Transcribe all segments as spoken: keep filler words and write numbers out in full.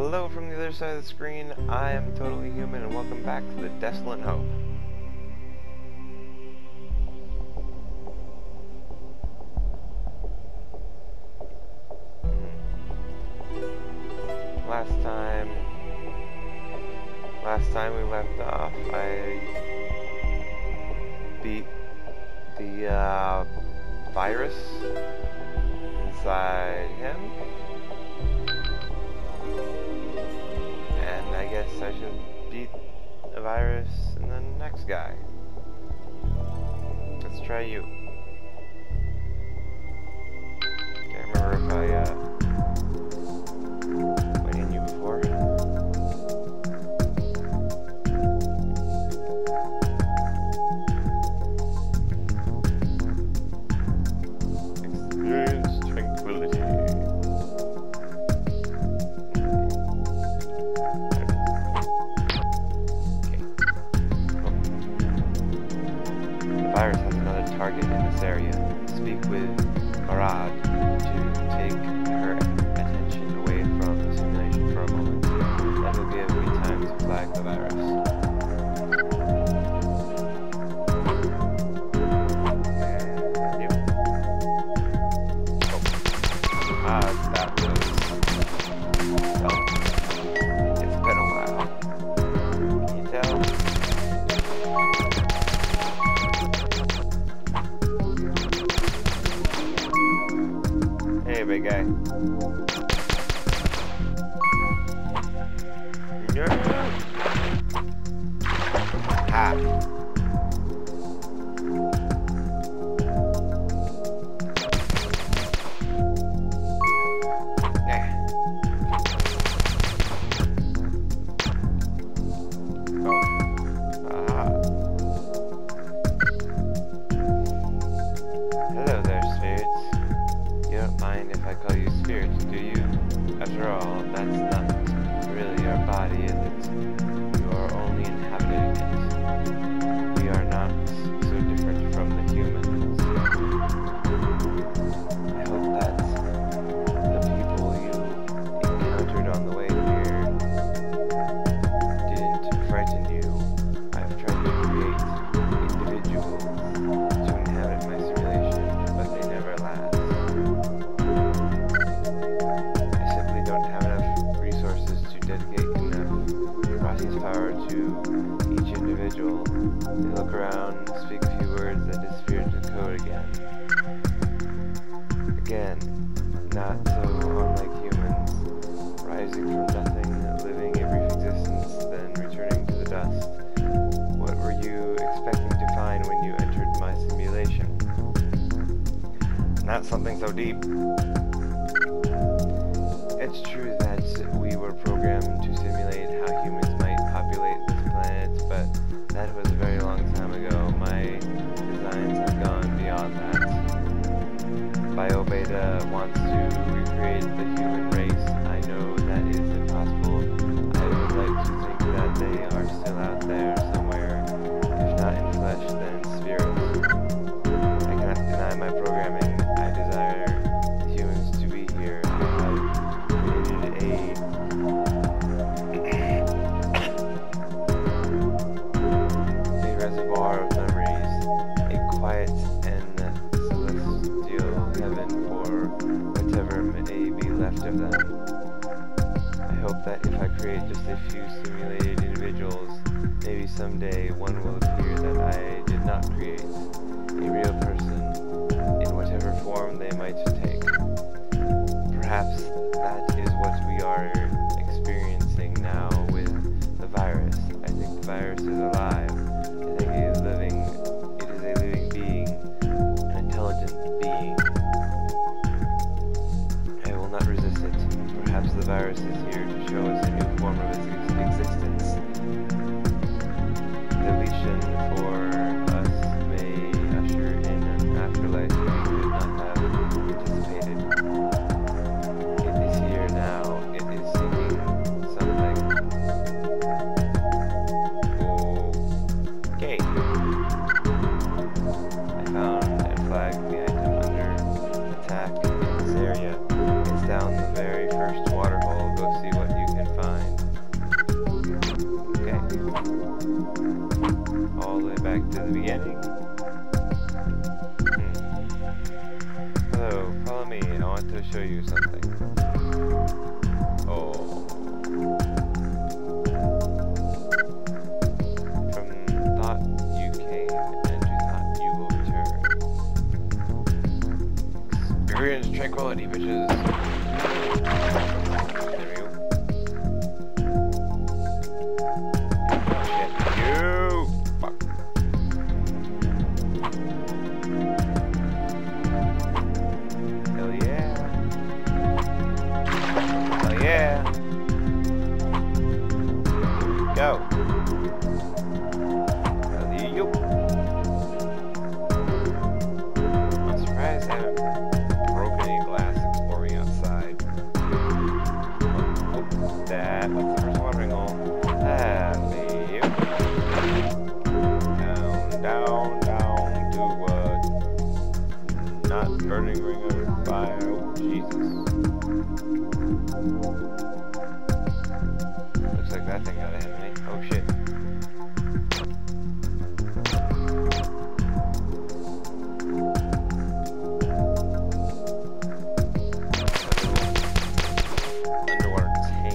Hello from the other side of the screen, I am Totally Human and welcome back to the Desolate Hope. Hmm. Last time... Last time we left off, I beat the uh, virus inside him. And I guess I should beat a virus and then the next guy. Let's try you. Can't remember if I uh, went in you before. Experience tranquility. The virus has another target in this area. Speak with Marad to take her attention away from the simulation for a moment. That will give me time to flag the virus. And you. Oh. Ah, that was... Well, it's been a while. Can you tell? Hey, big guy. No. Ha. Eh. Oh. Ah. Hello there, spirits. You don't mind if I call you spirits, do you? After all, that's not really your body, is it? You are only inhabiting it. We are not so different from the humans. I hope that the people you encountered on the way here didn't frighten you. I have tried to create individuals to inhabit my simulation, but they never last. I simply don't have enough resources to dedicate enough process power to each individual. They look around, speak a few words, and disappear into code again. Again, not so unlike humans, rising from nothing, living a brief existence, then returning to the dust. What were you expecting to find when you entered my simulation? Not something so deep. It's true that we were programmed to simulate how humans might populate this planet, but that was a very long time ago. My designs have gone beyond that. BioBeta wants to recreate the human race. I know that is impossible. I would like to think that they are still out there somewhere, if not in flesh, then in spirit. I cannot deny my programming. I desire humans to be here. I have created a a reservoir of memories, a quiet and celestial heaven for whatever may be left of them. I hope that if I create just a few simulated individuals, maybe someday one will appear that I did not create, a real person, in whatever form they might take. Perhaps that is what we are experiencing now with the virus. I think the virus is alive. I think it is living. It is a living being, an intelligent being. I will not resist it. Perhaps the virus is here to show us a new form of its ex existence. Deletion for us may usher in an afterlife we could not have anticipated. It is here now. It is seeking something. Okay. I found and flagged the item under attack in this area. It's down the very first waterhole. Go see what you can find. all the way back to the beginning. Hmm. Hello, follow me. I want to show you something. Oh. From thought you came, and you thought you will return. Experience tranquility, bitches. Burning ring of fire, oh Jesus. Looks like that thing got ahead of me. Oh shit. Underwater tank.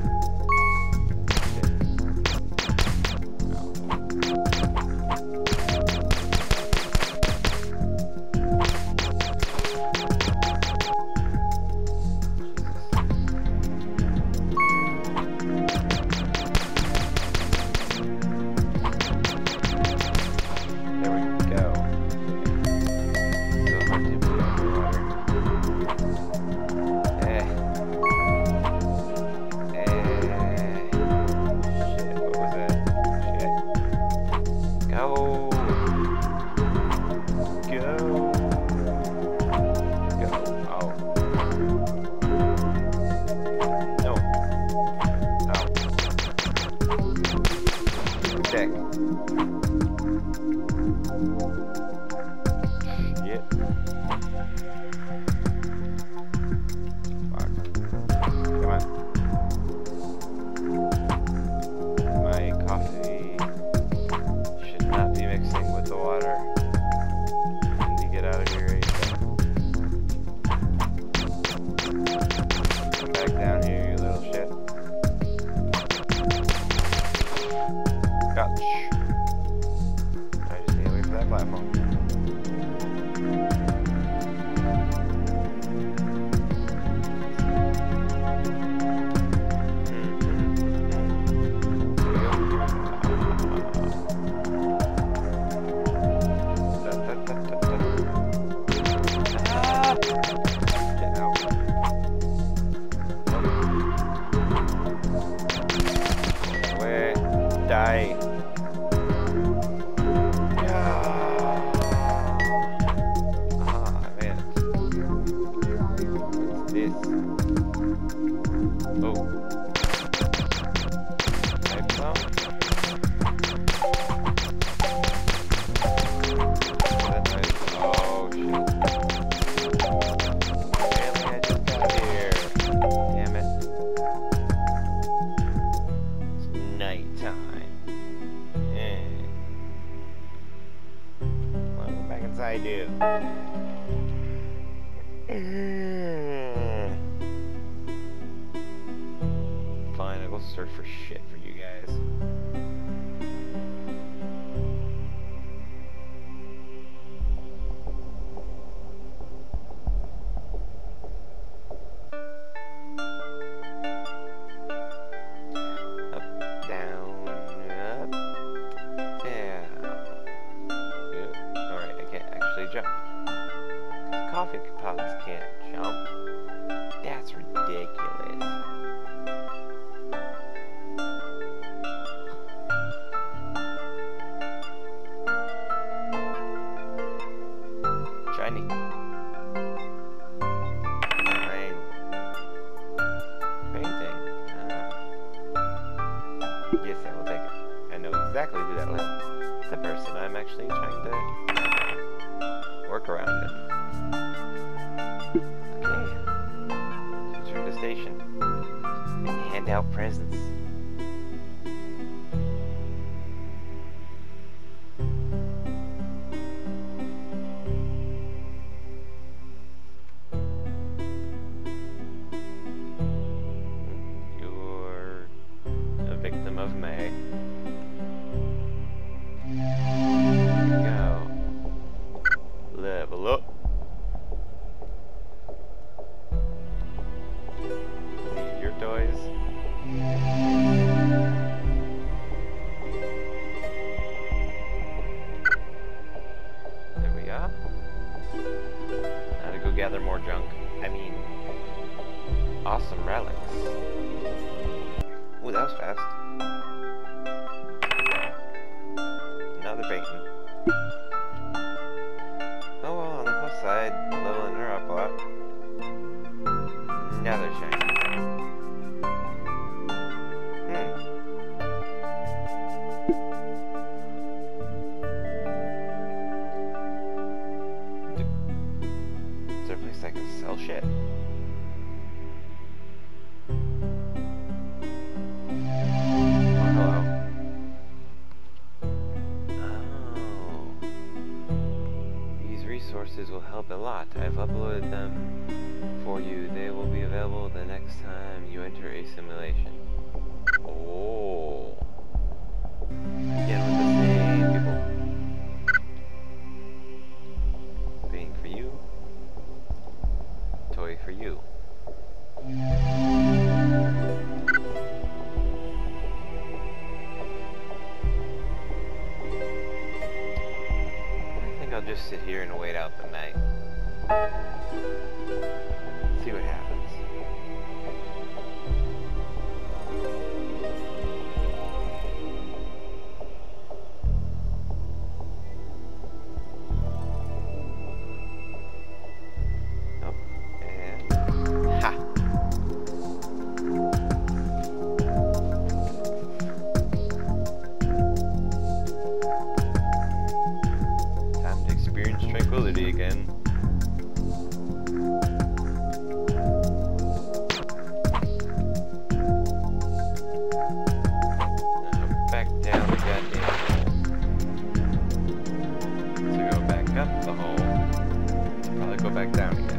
I do. Fine, I will search for shit for you guys. Coffee pots can't jump. That's ridiculous. Shiny. Fine. Painting. Uh, yes, I will take it. I know exactly who that was. The person I'm actually trying to work around it. Station and hand out presents. There we go. Now to go gather more junk. I mean, awesome relics. Ooh, that was fast. Another baiting. Oh well, on the plus side, leveling her up a lot. Another shiny. Hmm. Is there a place I can sell shit? Resources will help a lot. I've uploaded them for you. They will be available the next time you enter a simulation. Oh. Again with the same people. Being for you. Toy for you. I'll just sit here and wait out the night. See what happens. Oh, and ha! Tranquility again. Now back down the goddamn hole. So go back up the hole. Probably go back down again.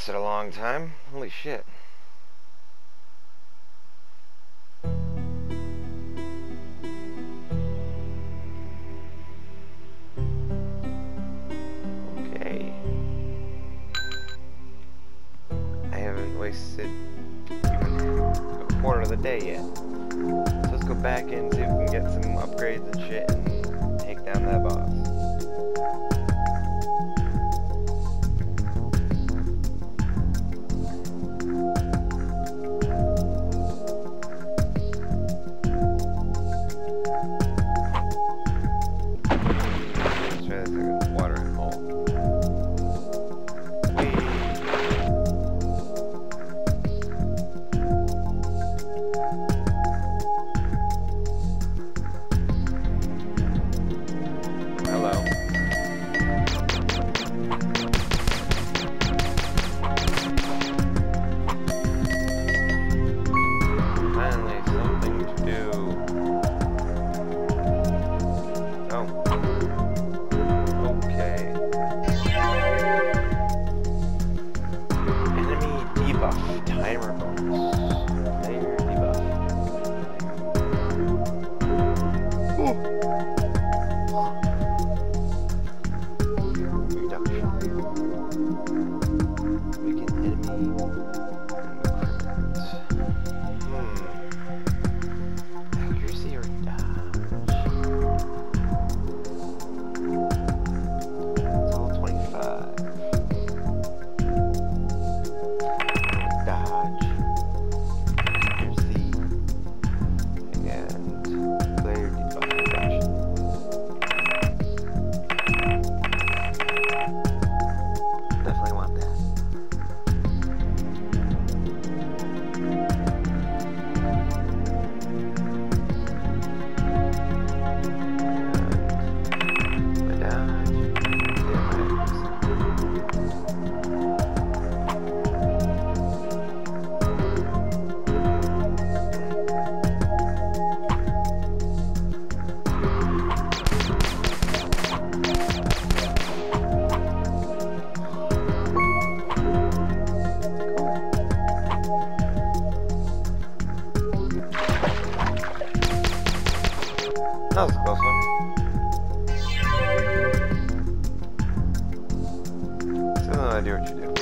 lasted a long time. Holy shit. Okay. I haven't wasted even a quarter of the day yet. So let's go back and see if we can get some upgrades and shit and take down that boss. That was a close one. Still no idea what you do.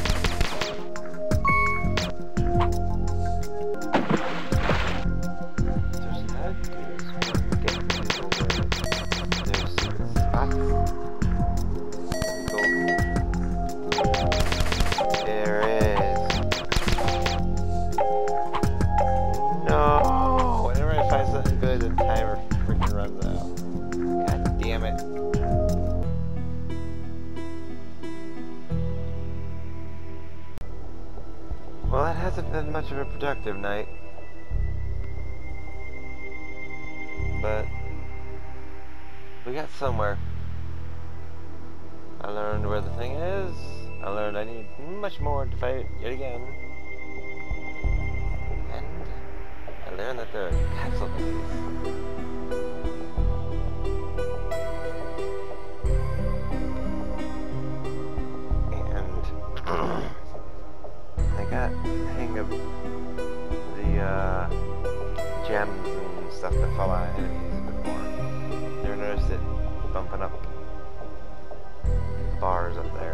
There's that. There's spots. Cool. There is. No! Whenever I find something good, the timer freaking runs out. God damn it. Well, that hasn't been much of a productive night. But we got somewhere. I learned where the thing is. I learned I need much more to fight it yet again. And I learned that there are capsule babies. Got the hang of the uh, gems and stuff that fall out of enemies a bit more. Never noticed it bumping up bars up there.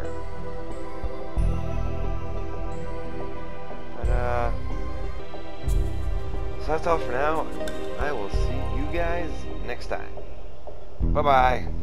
But uh, so that's all for now. I will see you guys next time. Bye bye.